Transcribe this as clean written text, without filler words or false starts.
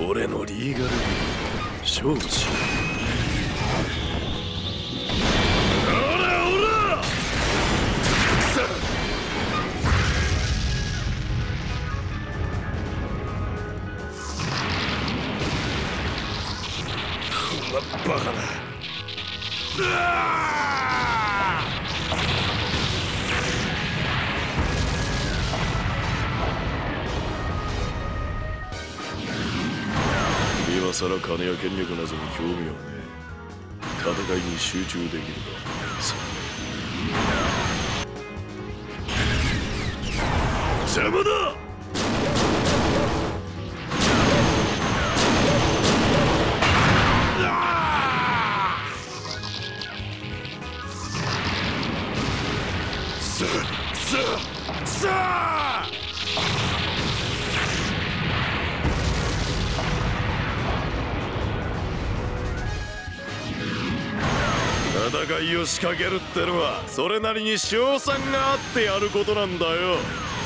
俺のリーガル勝利しオラオラさあバカな今さら金や権力などに興味はねえ。戦いに集中できるか。邪魔だ。戦いを仕掛けるってのはそれなりに勝算があってやることなんだよ。